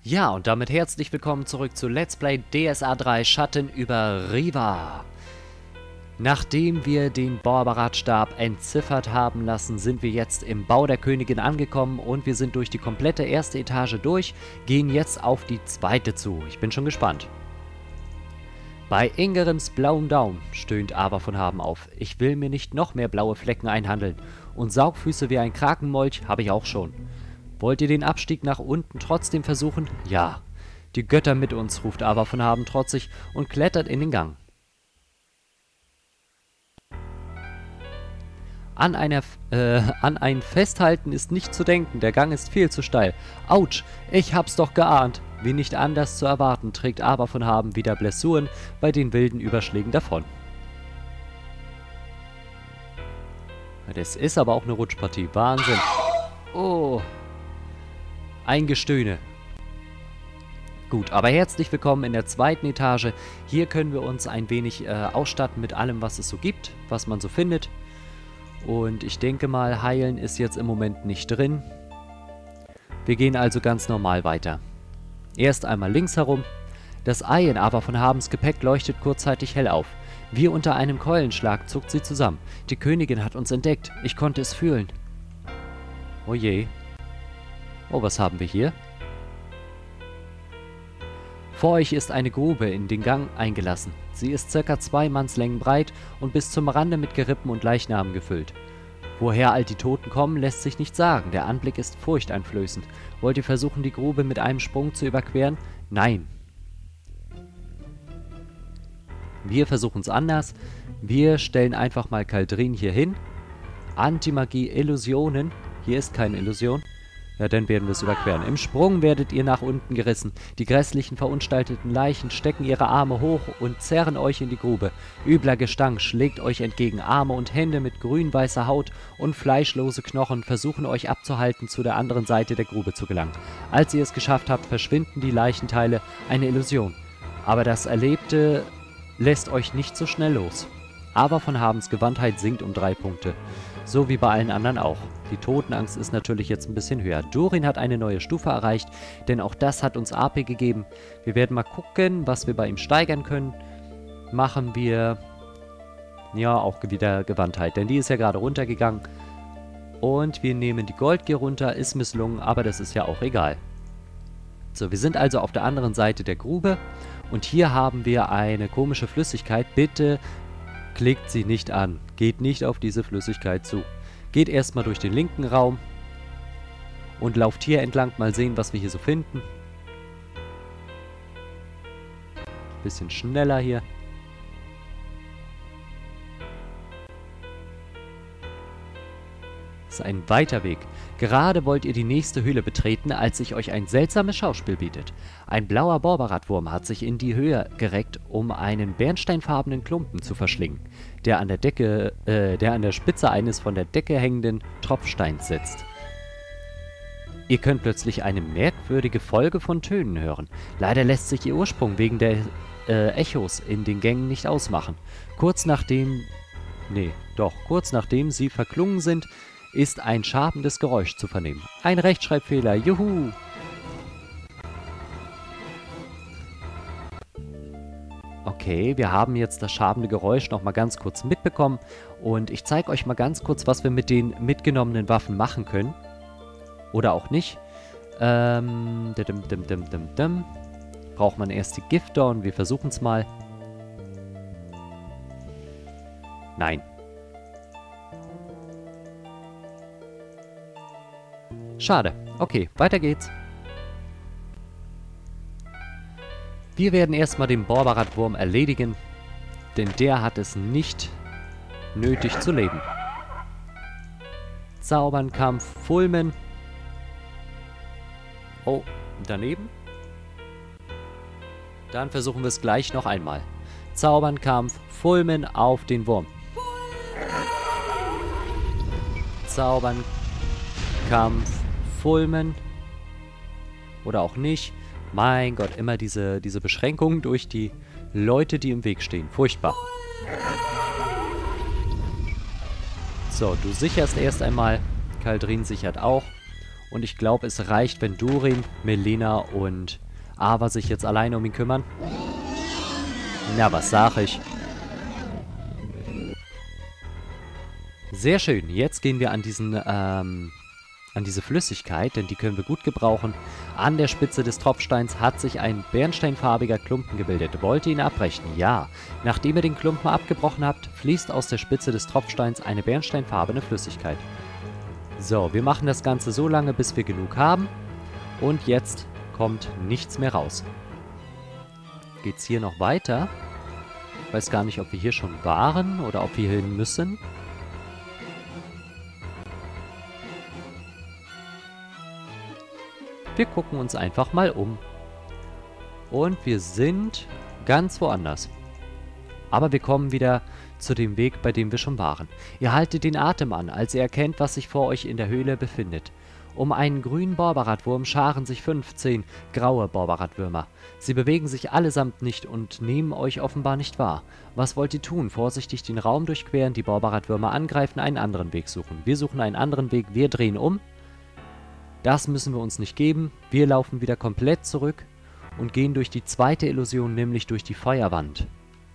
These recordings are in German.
Ja, und damit herzlich willkommen zurück zu Let's Play DSA 3 Schatten über Riva. Nachdem wir den Borbarat-Stab entziffert haben lassen, sind wir jetzt im Bau der Königin angekommen und wir sind durch die komplette erste Etage durch, gehen jetzt auf die zweite zu. Ich bin schon gespannt. Bei Ingerims blauem Daumen stöhnt Aber von Haben auf. Ich will mir nicht noch mehr blaue Flecken einhandeln. Und Saugfüße wie ein Krakenmolch habe ich auch schon. Wollt ihr den Abstieg nach unten trotzdem versuchen? Ja. Die Götter mit uns, ruft Aber von Haben trotzig und klettert in den Gang. An ein Festhalten ist nicht zu denken, der Gang ist viel zu steil. Autsch, ich hab's doch geahnt. Wie nicht anders zu erwarten, trägt Aber von Haben wieder Blessuren bei den wilden Überschlägen davon. Das ist aber auch eine Rutschpartie, Wahnsinn. Oh, ein Gestöhne. Gut, aber herzlich willkommen in der zweiten Etage. Hier können wir uns ein wenig ausstatten mit allem, was es so gibt, was man so findet. Und ich denke mal, heilen ist jetzt im Moment nicht drin. Wir gehen also ganz normal weiter. Erst einmal links herum. Das Ei in Aber von Habens Gepäck leuchtet kurzzeitig hell auf. Wie unter einem Keulenschlag zuckt sie zusammen. Die Königin hat uns entdeckt. Ich konnte es fühlen. Oh je. Oh, was haben wir hier? Vor euch ist eine Grube in den Gang eingelassen. Sie ist ca. 2 Mannslängen breit und bis zum Rande mit Gerippen und Leichnamen gefüllt. Woher all die Toten kommen, lässt sich nicht sagen. Der Anblick ist furchteinflößend. Wollt ihr versuchen, die Grube mit einem Sprung zu überqueren? Nein. Wir versuchen es anders. Wir stellen einfach mal Kaldrin hier hin. Antimagie, Illusionen. Hier ist keine Illusion. Ja, dann werden wir es überqueren. Im Sprung werdet ihr nach unten gerissen. Die grässlichen, verunstalteten Leichen stecken ihre Arme hoch und zerren euch in die Grube. Übler Gestank schlägt euch entgegen. Arme und Hände mit grün-weißer Haut und fleischlose Knochen versuchen euch abzuhalten, zu der anderen Seite der Grube zu gelangen. Als ihr es geschafft habt, verschwinden die Leichenteile. Eine Illusion. Aber das Erlebte lässt euch nicht so schnell los. Aber von Habens Gewandtheit sinkt um 3 Punkte. So wie bei allen anderen auch. Die Totenangst ist natürlich jetzt ein bisschen höher. Durin hat eine neue Stufe erreicht, denn auch das hat uns AP gegeben. Wir werden mal gucken, was wir bei ihm steigern können. Machen wir, ja, auch wieder Gewandtheit, denn die ist ja gerade runtergegangen. Und wir nehmen die Goldgier runter, ist misslungen, aber das ist ja auch egal. So, wir sind also auf der anderen Seite der Grube und hier haben wir eine komische Flüssigkeit. Bitte klickt sie nicht an. Geht nicht auf diese Flüssigkeit zu. Geht erstmal durch den linken Raum und lauft hier entlang. Mal sehen, was wir hier so finden. Bisschen schneller hier. Das ist ein weiter Weg. Gerade wollt ihr die nächste Höhle betreten, als sich euch ein seltsames Schauspiel bietet. Ein blauer Borbarat-Wurm hat sich in die Höhe gereckt, um einen bernsteinfarbenen Klumpen zu verschlingen, der an der Spitze eines von der Decke hängenden Tropfsteins sitzt. Ihr könnt plötzlich eine merkwürdige Folge von Tönen hören. Leider lässt sich ihr Ursprung wegen der Echos in den Gängen nicht ausmachen. Kurz nachdem sie verklungen sind, ist ein schabendes Geräusch zu vernehmen. Ein Rechtschreibfehler, juhu! Okay, wir haben jetzt das schabende Geräusch nochmal ganz kurz mitbekommen und ich zeige euch mal ganz kurz, was wir mit den mitgenommenen Waffen machen können. Oder auch nicht. Braucht man erst die Giftdorn, wir versuchen es mal. Nein. Schade. Okay, weiter geht's. Wir werden erstmal den Borbarat-Wurm erledigen, denn der hat es nicht nötig zu leben. Zaubernkampf, Fulmen. Oh, daneben. Dann versuchen wir es gleich noch einmal. Zaubernkampf, Fulmen auf den Wurm. Zaubernkampf, Fulmen. Oder auch nicht. Mein Gott, immer diese Beschränkungen durch die Leute, die im Weg stehen. Furchtbar. So, du sicherst erst einmal. Kaldrin sichert auch. Und ich glaube, es reicht, wenn Durin, Melina und Ava sich jetzt alleine um ihn kümmern. Na, was sag ich? Sehr schön. Jetzt gehen wir an diese Flüssigkeit, denn die können wir gut gebrauchen. An der Spitze des Tropfsteins hat sich ein bernsteinfarbiger Klumpen gebildet. Wollt ihr ihn abbrechen? Ja. Nachdem ihr den Klumpen abgebrochen habt, fließt aus der Spitze des Tropfsteins eine bernsteinfarbene Flüssigkeit. So, wir machen das Ganze so lange, bis wir genug haben. Und jetzt kommt nichts mehr raus. Geht's hier noch weiter? Ich weiß gar nicht, ob wir hier schon waren oder ob wir hin müssen. Wir gucken uns einfach mal um. Und wir sind ganz woanders. Aber wir kommen wieder zu dem Weg, bei dem wir schon waren. Ihr haltet den Atem an, als ihr erkennt, was sich vor euch in der Höhle befindet. Um einen grünen Borbaratwurm scharen sich 15 graue Borbaratwürmer. Sie bewegen sich allesamt nicht und nehmen euch offenbar nicht wahr. Was wollt ihr tun? Vorsichtig den Raum durchqueren, die Borbaratwürmer angreifen, einen anderen Weg suchen. Wir suchen einen anderen Weg, wir drehen um. Das müssen wir uns nicht geben. Wir laufen wieder komplett zurück und gehen durch die zweite Illusion, nämlich durch die Feuerwand.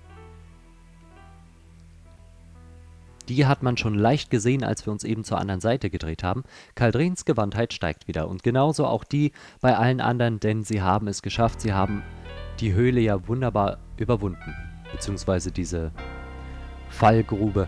Die hat man schon leicht gesehen, als wir uns eben zur anderen Seite gedreht haben. Kaldrins Gewandtheit steigt wieder und genauso auch die bei allen anderen, denn sie haben es geschafft. Sie haben die Höhle ja wunderbar überwunden, beziehungsweise diese Fallgrube.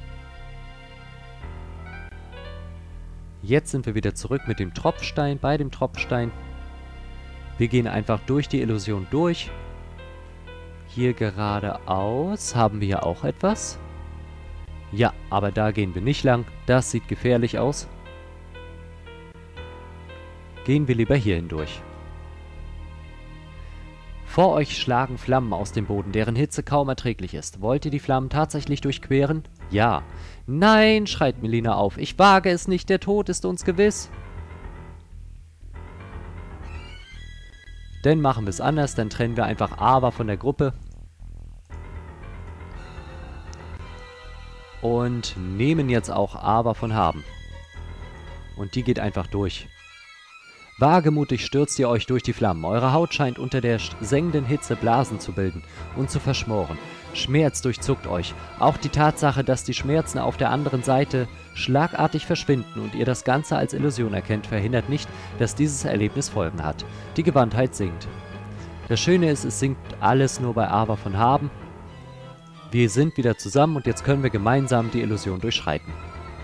Jetzt sind wir wieder zurück mit dem Tropfstein, bei dem Tropfstein. Wir gehen einfach durch die Illusion durch. Hier geradeaus haben wir ja auch etwas. Ja, aber da gehen wir nicht lang. Das sieht gefährlich aus. Gehen wir lieber hier hindurch. Vor euch schlagen Flammen aus dem Boden, deren Hitze kaum erträglich ist. Wollt ihr die Flammen tatsächlich durchqueren? Ja. Nein, schreit Melina auf. Ich wage es nicht, der Tod ist uns gewiss. Dann machen wir es anders, dann trennen wir einfach Ava von der Gruppe. Und nehmen jetzt auch Ava von Haben. Und die geht einfach durch. Wagemutig stürzt ihr euch durch die Flammen. Eure Haut scheint unter der sengenden Hitze Blasen zu bilden und zu verschmoren. Schmerz durchzuckt euch. Auch die Tatsache, dass die Schmerzen auf der anderen Seite schlagartig verschwinden und ihr das Ganze als Illusion erkennt, verhindert nicht, dass dieses Erlebnis Folgen hat. Die Gewandtheit sinkt. Das Schöne ist, es sinkt alles nur bei Ava von Haben. Wir sind wieder zusammen und jetzt können wir gemeinsam die Illusion durchschreiten.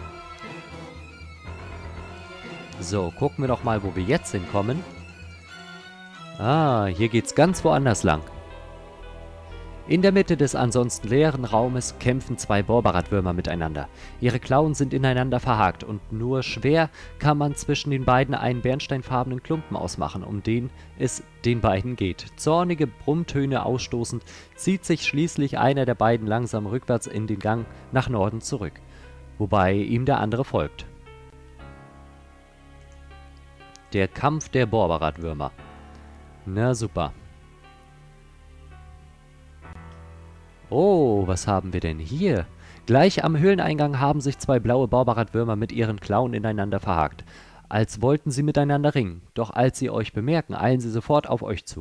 So, gucken wir doch mal, wo wir jetzt hinkommen. Ah, hier geht's ganz woanders lang. In der Mitte des ansonsten leeren Raumes kämpfen zwei Borbaratwürmer miteinander. Ihre Klauen sind ineinander verhakt und nur schwer kann man zwischen den beiden einen bernsteinfarbenen Klumpen ausmachen, um den es den beiden geht. Zornige Brummtöne ausstoßend zieht sich schließlich einer der beiden langsam rückwärts in den Gang nach Norden zurück, wobei ihm der andere folgt. Der Kampf der Borbaratwürmer. Na super. Oh, was haben wir denn hier? Gleich am Höhleneingang haben sich zwei blaue Borbaratwürmer mit ihren Klauen ineinander verhakt, als wollten sie miteinander ringen. Doch als sie euch bemerken, eilen sie sofort auf euch zu.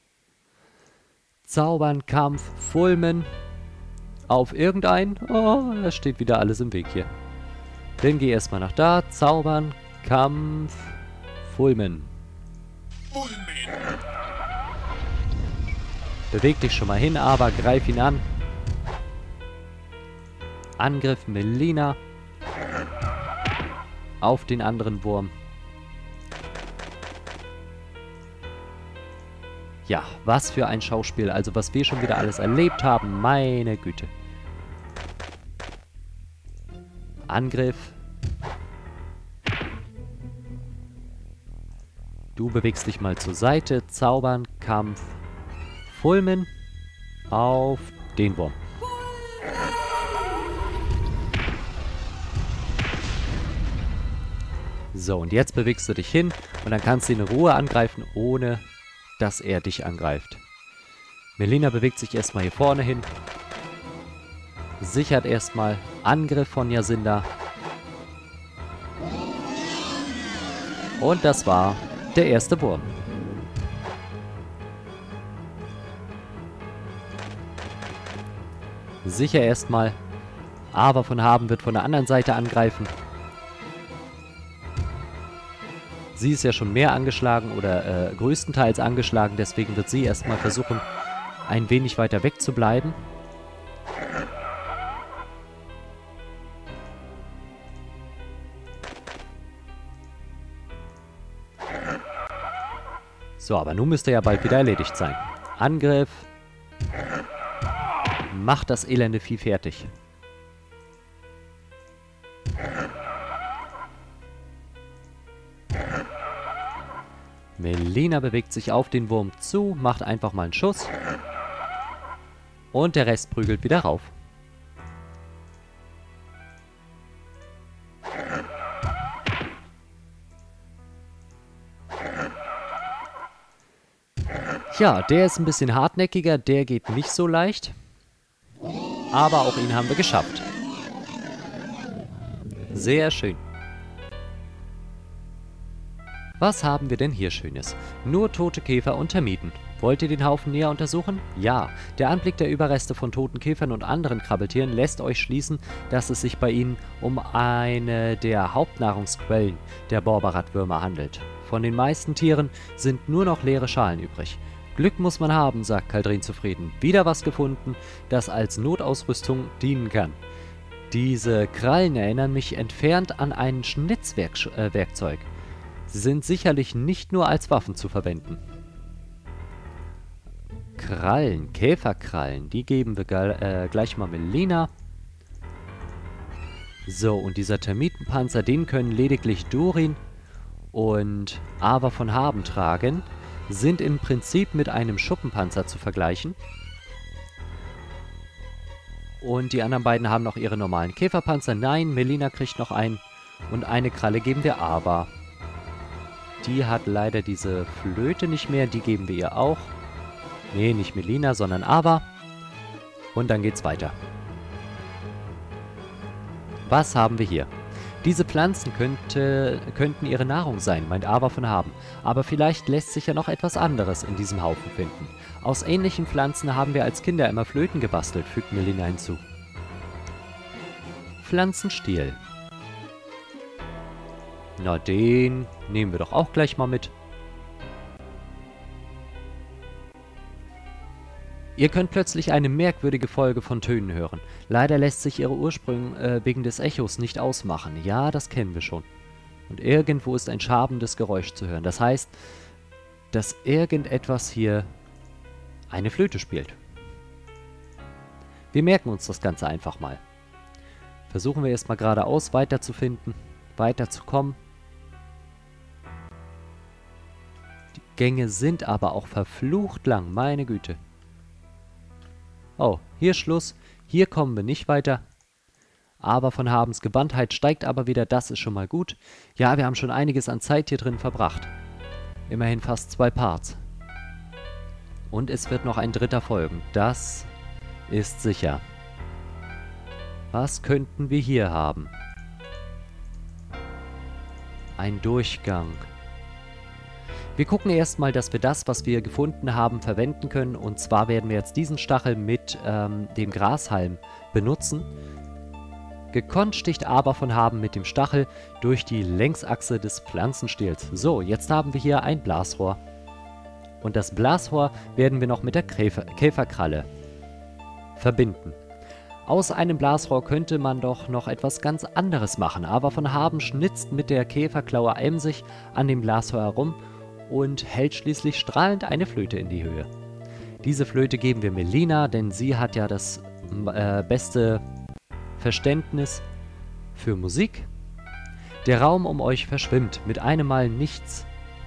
Zaubern, Kampf, Fulmen. Auf irgendeinen? Oh, da steht wieder alles im Weg hier. Dann geh erstmal nach da. Zaubern, Kampf, Fulmen. Beweg dich schon mal hin, aber greif ihn an. Angriff Melina. Auf den anderen Wurm. Ja, was für ein Schauspiel. Also was wir schon wieder alles erlebt haben. Meine Güte. Angriff. Du bewegst dich mal zur Seite. Zaubern, Kampf. Fulmen auf den Wurm. So, und jetzt bewegst du dich hin und dann kannst du ihn in Ruhe angreifen, ohne dass er dich angreift. Melina bewegt sich erstmal hier vorne hin. Sichert erstmal Angriff von Jacinda. Und das war der erste Wurm. Sicher erstmal. Ava von Haben wird von der anderen Seite angreifen. Sie ist ja schon mehr angeschlagen oder größtenteils angeschlagen, deswegen wird sie erstmal versuchen, ein wenig weiter weg zu bleiben. So, aber nun müsste ja bald wieder erledigt sein. Angriff. Macht das elende Vieh fertig. Melina bewegt sich auf den Wurm zu, macht einfach mal einen Schuss. Und der Rest prügelt wieder rauf. Ja, der ist ein bisschen hartnäckiger, der geht nicht so leicht. Aber auch ihn haben wir geschafft. Sehr schön. Was haben wir denn hier Schönes? Nur tote Käfer und Termiten. Wollt ihr den Haufen näher untersuchen? Ja. Der Anblick der Überreste von toten Käfern und anderen Krabbeltieren lässt euch schließen, dass es sich bei ihnen um eine der Hauptnahrungsquellen der Borbarat-Würmer handelt. Von den meisten Tieren sind nur noch leere Schalen übrig. Glück muss man haben, sagt Kaldrin zufrieden. Wieder was gefunden, das als Notausrüstung dienen kann. Diese Krallen erinnern mich entfernt an ein Schnitzwerkzeug. Sie sind sicherlich nicht nur als Waffen zu verwenden. Krallen, Käferkrallen, die geben wir gleich mal Melina. So, und dieser Termitenpanzer, den können lediglich Durin und Ava von Haben tragen. Sind im Prinzip mit einem Schuppenpanzer zu vergleichen. Und die anderen beiden haben noch ihre normalen Käferpanzer. Nein, Melina kriegt noch einen. Und eine Kralle geben wir Ava. Die hat leider diese Flöte nicht mehr, die geben wir ihr auch. Nee, nicht Melina, sondern Ava. Und dann geht's weiter. Was haben wir hier? Diese Pflanzen könnten ihre Nahrung sein, meint Ava von Haben. Aber vielleicht lässt sich ja noch etwas anderes in diesem Haufen finden. Aus ähnlichen Pflanzen haben wir als Kinder immer Flöten gebastelt, fügt Melina hinzu. Pflanzenstiel. Na, den nehmen wir doch auch gleich mal mit. Ihr könnt plötzlich eine merkwürdige Folge von Tönen hören. Leider lässt sich ihre Ursprung wegen des Echos nicht ausmachen. Ja, das kennen wir schon. Und irgendwo ist ein schabendes Geräusch zu hören. Das heißt, dass irgendetwas hier eine Flöte spielt. Wir merken uns das Ganze einfach mal. Versuchen wir erstmal geradeaus weiterzufinden, weiterzukommen. Die Gänge sind aber auch verflucht lang, meine Güte. Oh, hier Schluss. Hier kommen wir nicht weiter. Aber von Habens Gewandtheit steigt aber wieder. Das ist schon mal gut. Ja, wir haben schon einiges an Zeit hier drin verbracht. Immerhin fast 2 Parts. Und es wird noch ein dritter folgen. Das ist sicher. Was könnten wir hier haben? Ein Durchgang. Wir gucken erstmal, dass wir das, was wir gefunden haben, verwenden können. Und zwar werden wir jetzt diesen Stachel mit dem Grashalm benutzen. Gekonnt sticht Ava von Haben mit dem Stachel durch die Längsachse des Pflanzenstiels. So, jetzt haben wir hier ein Blasrohr. Und das Blasrohr werden wir noch mit der Käferkralle verbinden. Aus einem Blasrohr könnte man doch noch etwas ganz anderes machen. Ava von Haben schnitzt mit der Käferklaue emsig an dem Blasrohr herum und hält schließlich strahlend eine Flöte in die Höhe. Diese Flöte geben wir Melina, denn sie hat ja das beste Verständnis für Musik. Der Raum um euch verschwimmt. Mit einem Mal. Nichts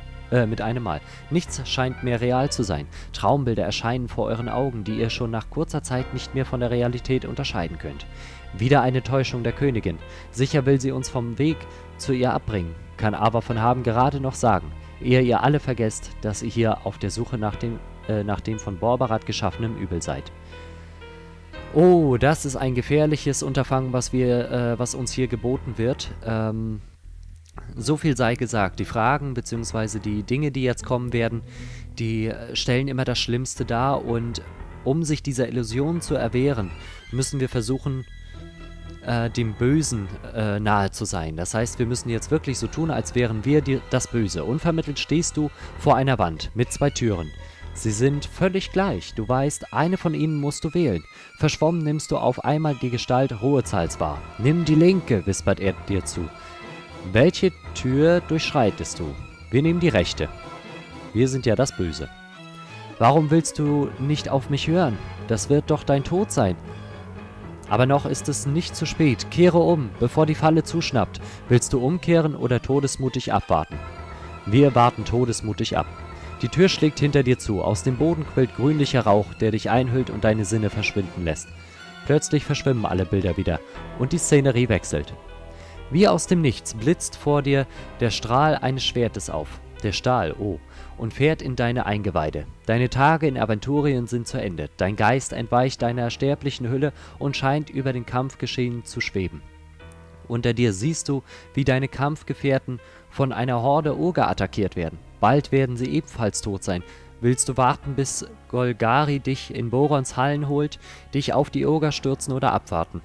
scheint mehr real zu sein. Traumbilder erscheinen vor euren Augen, die ihr schon nach kurzer Zeit nicht mehr von der Realität unterscheiden könnt. Wieder eine Täuschung der Königin. Sicher will sie uns vom Weg zu ihr abbringen, kann Ava von Haben gerade noch sagen, ehe ihr alle vergesst, dass ihr hier auf der Suche nach dem von Borbarat geschaffenen Übel seid. Oh, das ist ein gefährliches Unterfangen, was uns hier geboten wird. So viel sei gesagt, die Fragen bzw. die Dinge, die jetzt kommen werden, die stellen immer das Schlimmste dar und um sich dieser Illusion zu erwehren, müssen wir versuchen, dem Bösen nahe zu sein. Das heißt, wir müssen jetzt wirklich so tun, als wären wir das Böse. Unvermittelt stehst du vor einer Wand mit 2 Türen. Sie sind völlig gleich. Du weißt, eine von ihnen musst du wählen. Verschwommen nimmst du auf einmal die Gestalt Ruhezals wahr. Nimm die linke, wispert er dir zu. Welche Tür durchschreitest du? Wir nehmen die rechte. Wir sind ja das Böse. Warum willst du nicht auf mich hören? Das wird doch dein Tod sein. Aber noch ist es nicht zu spät. Kehre um, bevor die Falle zuschnappt. Willst du umkehren oder todesmutig abwarten? Wir warten todesmutig ab. Die Tür schlägt hinter dir zu. Aus dem Boden quillt grünlicher Rauch, der dich einhüllt und deine Sinne verschwinden lässt. Plötzlich verschwimmen alle Bilder wieder und die Szenerie wechselt. Wie aus dem Nichts blitzt vor dir der Strahl eines Schwertes auf. Der Stahl, oh, und fährt in deine Eingeweide. Deine Tage in Aventurien sind zu Ende. Dein Geist entweicht deiner sterblichen Hülle und scheint über den Kampfgeschehen zu schweben. Unter dir siehst du, wie deine Kampfgefährten von einer Horde Oger attackiert werden. Bald werden sie ebenfalls tot sein. Willst du warten, bis Golgari dich in Borons Hallen holt, dich auf die Oger stürzen oder abwarten?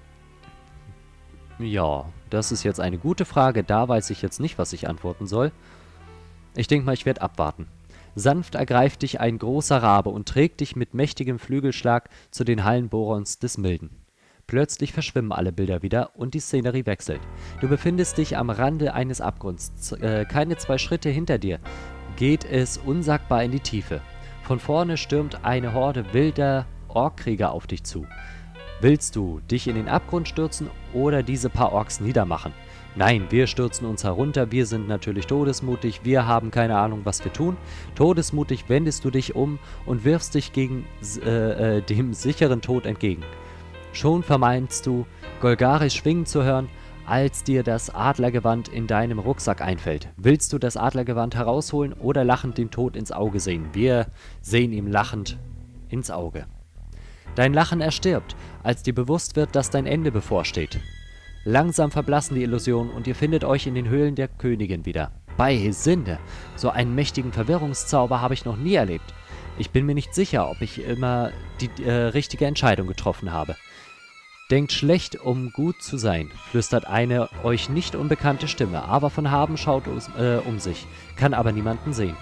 Ja, das ist jetzt eine gute Frage. Da weiß ich jetzt nicht, was ich antworten soll. Ich denke mal, ich werde abwarten. Sanft ergreift dich ein großer Rabe und trägt dich mit mächtigem Flügelschlag zu den Hallen Borons des Milden. Plötzlich verschwimmen alle Bilder wieder und die Szenerie wechselt. Du befindest dich am Rande eines Abgrunds. Keine 2 Schritte hinter dir geht es unsagbar in die Tiefe. Von vorne stürmt eine Horde wilder Orkkrieger auf dich zu. Willst du dich in den Abgrund stürzen oder diese paar Orks niedermachen? Nein, wir stürzen uns herunter, wir sind natürlich todesmutig, wir haben keine Ahnung, was wir tun. Todesmutig wendest du dich um und wirfst dich gegen dem sicheren Tod entgegen. Schon vermeinst du, Golgaris schwingen zu hören, als dir das Adlergewand in deinem Rucksack einfällt. Willst du das Adlergewand herausholen oder lachend dem Tod ins Auge sehen? Wir sehen ihm lachend ins Auge. Dein Lachen erstirbt, als dir bewusst wird, dass dein Ende bevorsteht. Langsam verblassen die Illusionen und ihr findet euch in den Höhlen der Königin wieder. Bei Sinde! So einen mächtigen Verwirrungszauber habe ich noch nie erlebt. Ich bin mir nicht sicher, ob ich immer die richtige Entscheidung getroffen habe. Denkt schlecht, um gut zu sein, flüstert eine euch nicht unbekannte Stimme. Aber von Haben schaut um sich, kann aber niemanden sehen.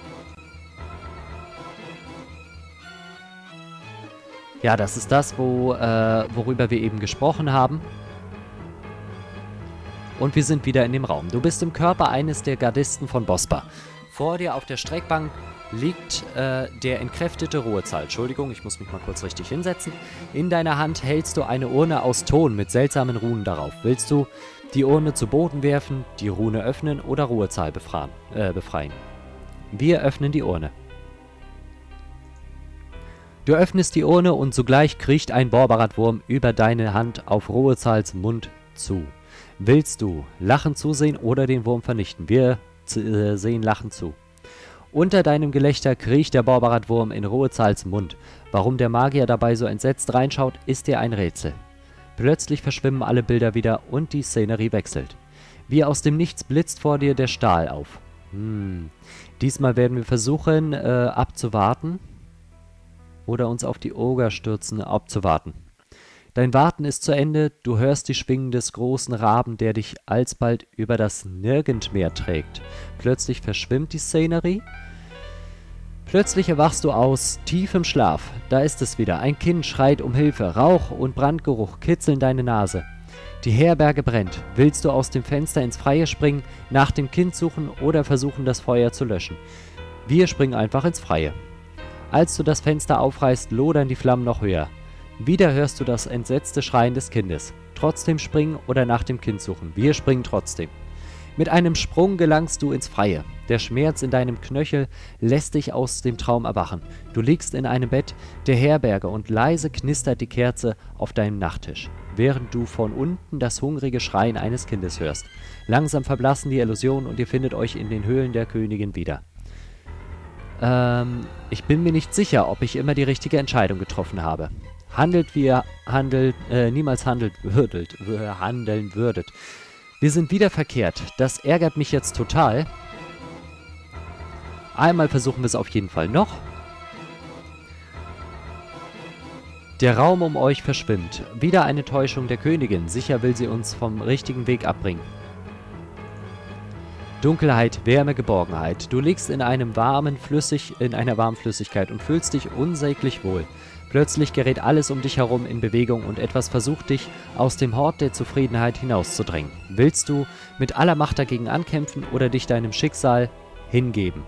Ja, das ist das, worüber wir eben gesprochen haben. Und wir sind wieder in dem Raum. Du bist im Körper eines der Gardisten von Bospa. Vor dir auf der Streckbank liegt der entkräftete Ruhezahl. Entschuldigung, ich muss mich mal kurz richtig hinsetzen. In deiner Hand hältst du eine Urne aus Ton mit seltsamen Runen darauf. Willst du die Urne zu Boden werfen, die Rune öffnen oder Ruhezahl befreien? Wir öffnen die Urne. Du öffnest die Urne und sogleich kriecht ein Borbaratwurm über deine Hand auf Ruhezahls Mund zu. Willst du lachend zusehen oder den Wurm vernichten? Wir sehen lachend zu. Unter deinem Gelächter kriecht der Borbaratwurm in Ruhezahls Mund. Warum der Magier dabei so entsetzt reinschaut, ist dir ein Rätsel. Plötzlich verschwimmen alle Bilder wieder und die Szenerie wechselt. Wie aus dem Nichts blitzt vor dir der Stahl auf. Diesmal werden wir versuchen, abzuwarten. Oder uns auf die Oger stürzen, abzuwarten. Dein Warten ist zu Ende, du hörst die Schwingen des großen Raben, der dich alsbald über das Nirgendmeer trägt. Plötzlich verschwimmt die Szenerie. Plötzlich erwachst du aus tiefem Schlaf. Da ist es wieder. Ein Kind schreit um Hilfe. Rauch und Brandgeruch kitzeln deine Nase. Die Herberge brennt. Willst du aus dem Fenster ins Freie springen, nach dem Kind suchen oder versuchen, das Feuer zu löschen? Wir springen einfach ins Freie. Als du das Fenster aufreißt, lodern die Flammen noch höher. Wieder hörst du das entsetzte Schreien des Kindes. Trotzdem springen oder nach dem Kind suchen. Wir springen trotzdem. Mit einem Sprung gelangst du ins Freie. Der Schmerz in deinem Knöchel lässt dich aus dem Traum erwachen. Du liegst in einem Bett der Herberge und leise knistert die Kerze auf deinem Nachttisch, während du von unten das hungrige Schreien eines Kindes hörst. Langsam verblassen die Illusionen und ihr findet euch in den Höhlen der Königin wieder. Ich bin mir nicht sicher, ob ich immer die richtige Entscheidung getroffen habe. Handelt, wie ihr niemals handeln würdet. Wir sind wieder verkehrt. Das ärgert mich jetzt total. Einmal versuchen wir es auf jeden Fall noch. Der Raum um euch verschwimmt. Wieder eine Täuschung der Königin. Sicher will sie uns vom richtigen Weg abbringen. Dunkelheit, Wärme, Geborgenheit. Du liegst in einer warmen Flüssigkeit und fühlst dich unsäglich wohl. Plötzlich gerät alles um dich herum in Bewegung und etwas versucht dich aus dem Hort der Zufriedenheit hinauszudrängen. Willst du mit aller Macht dagegen ankämpfen oder dich deinem Schicksal hingeben?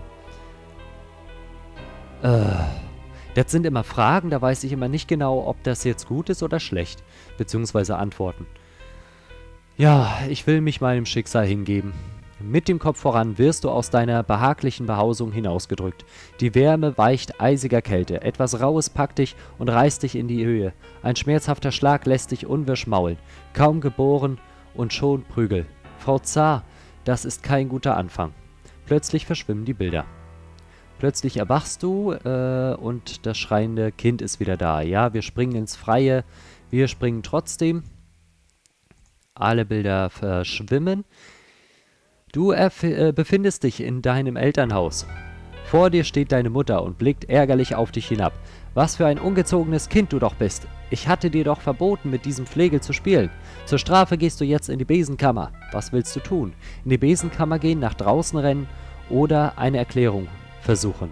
Das sind immer Fragen, da weiß ich immer nicht genau, ob das jetzt gut ist oder schlecht. Beziehungsweise Antworten. Ja, ich will mich meinem Schicksal hingeben. Mit dem Kopf voran wirst du aus deiner behaglichen Behausung hinausgedrückt. Die Wärme weicht eisiger Kälte. Etwas Raues packt dich und reißt dich in die Höhe. Ein schmerzhafter Schlag lässt dich unwirsch maulen. Kaum geboren und schon Prügel. Frau Zar, das ist kein guter Anfang. Plötzlich verschwimmen die Bilder. Plötzlich erwachst du und das schreiende Kind ist wieder da. Ja, wir springen ins Freie. Wir springen trotzdem. Alle Bilder verschwimmen. Du befindest dich in deinem Elternhaus. Vor dir steht deine Mutter und blickt ärgerlich auf dich hinab. Was für ein ungezogenes Kind du doch bist. Ich hatte dir doch verboten, mit diesem Flegel zu spielen. Zur Strafe gehst du jetzt in die Besenkammer. Was willst du tun? In die Besenkammer gehen, nach draußen rennen oder eine Erklärung versuchen?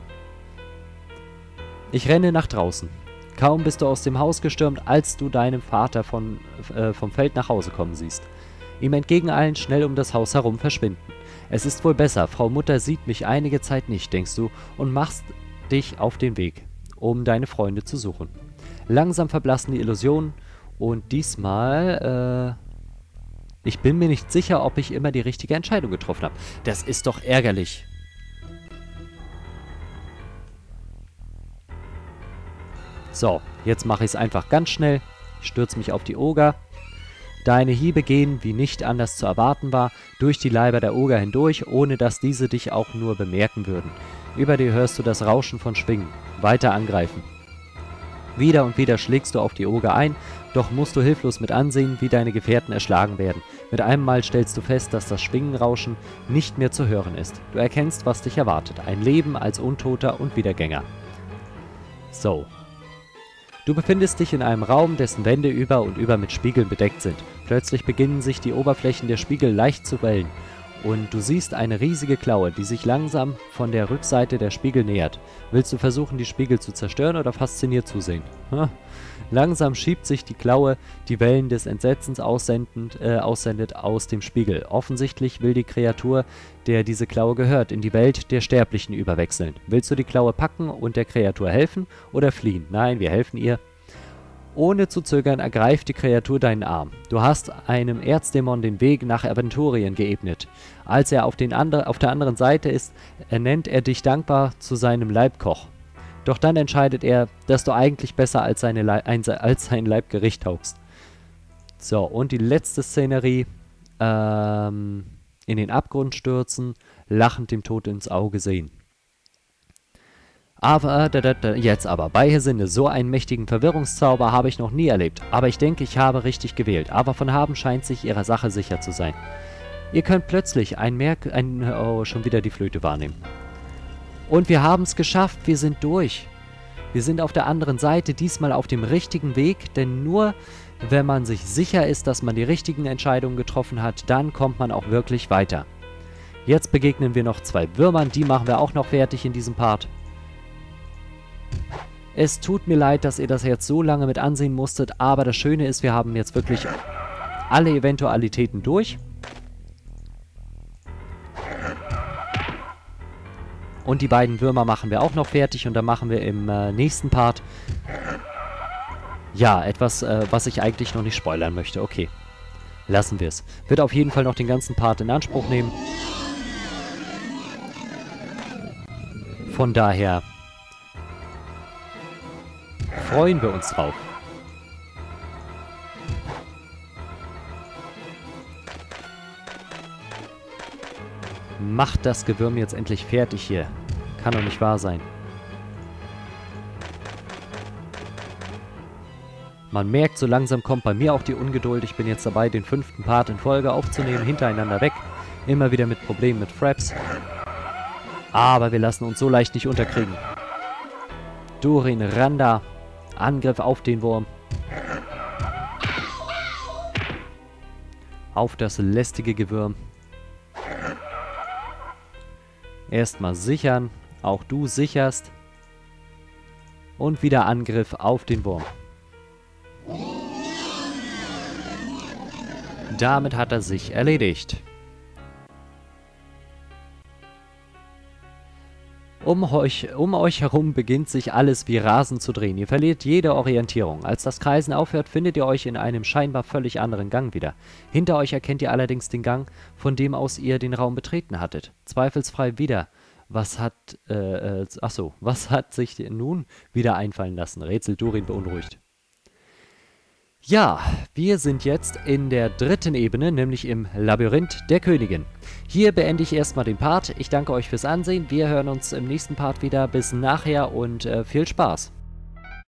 Ich renne nach draußen. Kaum bist du aus dem Haus gestürmt, als du deinen Vater vom Feld nach Hause kommen siehst. Ihm entgegeneilen, schnell um das Haus herum verschwinden. Es ist wohl besser, Frau Mutter sieht mich einige Zeit nicht, denkst du, und machst dich auf den Weg, um deine Freunde zu suchen. Langsam verblassen die Illusionen und diesmal, ich bin mir nicht sicher, ob ich immer die richtige Entscheidung getroffen habe. Das ist doch ärgerlich. So, jetzt mache ich es einfach ganz schnell. Ich stürze mich auf die Oger. Deine Hiebe gehen, wie nicht anders zu erwarten war, durch die Leiber der Oger hindurch, ohne dass diese dich auch nur bemerken würden. Über dir hörst du das Rauschen von Schwingen. Weiter angreifen. Wieder und wieder schlägst du auf die Oger ein, doch musst du hilflos mit ansehen, wie deine Gefährten erschlagen werden. Mit einem Mal stellst du fest, dass das Schwingenrauschen nicht mehr zu hören ist. Du erkennst, was dich erwartet. Ein Leben als Untoter und Wiedergänger. So. Du befindest dich in einem Raum, dessen Wände über und über mit Spiegeln bedeckt sind. Plötzlich beginnen sich die Oberflächen der Spiegel leicht zu wellen. Und du siehst eine riesige Klaue, die sich langsam von der Rückseite der Spiegel nähert. Willst du versuchen, die Spiegel zu zerstören oder fasziniert zusehen? Langsam schiebt sich die Klaue, die Wellen des Entsetzens aussendet aus dem Spiegel. Offensichtlich will die Kreatur, der diese Klaue gehört, in die Welt der Sterblichen überwechseln. Willst du die Klaue packen und der Kreatur helfen oder fliehen? Nein, wir helfen ihr. Ohne zu zögern ergreift die Kreatur deinen Arm. Du hast einem Erzdämon den Weg nach Aventurien geebnet. Als er auf der anderen Seite ist, ernennt er dich dankbar zu seinem Leibkoch. Doch dann entscheidet er, dass du eigentlich besser als sein Leibgericht taugst. So, und die letzte Szenerie. In den Abgrund stürzen, lachend dem Tod ins Auge sehen. Aber, jetzt aber, bei Hesinde, so einen mächtigen Verwirrungszauber habe ich noch nie erlebt. Aber ich denke, ich habe richtig gewählt. Aber von Haben scheint sich ihrer Sache sicher zu sein. Ihr könnt plötzlich schon wieder die Flöte wahrnehmen. Und wir haben es geschafft, wir sind durch. Wir sind auf der anderen Seite, diesmal auf dem richtigen Weg, denn nur wenn man sich sicher ist, dass man die richtigen Entscheidungen getroffen hat, dann kommt man auch wirklich weiter. Jetzt begegnen wir noch 2 Würmern, die machen wir auch noch fertig in diesem Part. Es tut mir leid, dass ihr das jetzt so lange mit ansehen musstet, aber das Schöne ist, wir haben jetzt wirklich alle Eventualitäten durch. Und die beiden Würmer machen wir auch noch fertig und dann machen wir im nächsten Part, ja, etwas, was ich eigentlich noch nicht spoilern möchte. Okay, lassen wir es. Wird auf jeden Fall noch den ganzen Part in Anspruch nehmen. Von daher freuen wir uns drauf. Macht das Gewürm jetzt endlich fertig hier. Kann doch nicht wahr sein. Man merkt, so langsam kommt bei mir auch die Ungeduld. Ich bin jetzt dabei, den 5. Part in Folge aufzunehmen, hintereinander weg. Immer wieder mit Problemen mit Fraps. Aber wir lassen uns so leicht nicht unterkriegen. Durin, Randa. Angriff auf den Wurm. Auf das lästige Gewürm. Erstmal sichern. Auch du sicherst. Und wieder Angriff auf den Wurm. Damit hat er sich erledigt. Um euch herum beginnt sich alles wie rasend zu drehen. Ihr verliert jede Orientierung. Als das Kreisen aufhört, findet ihr euch in einem scheinbar völlig anderen Gang wieder. Hinter euch erkennt ihr allerdings den Gang, von dem aus ihr den Raum betreten hattet. Zweifelsfrei wieder. Was hat sich nun wieder einfallen lassen? Rätselt Durin beunruhigt. Ja, wir sind jetzt in der 3. Ebene, nämlich im Labyrinth der Königin. Hier beende ich erstmal den Part. Ich danke euch fürs Ansehen. Wir hören uns im nächsten Part wieder. Bis nachher und viel Spaß.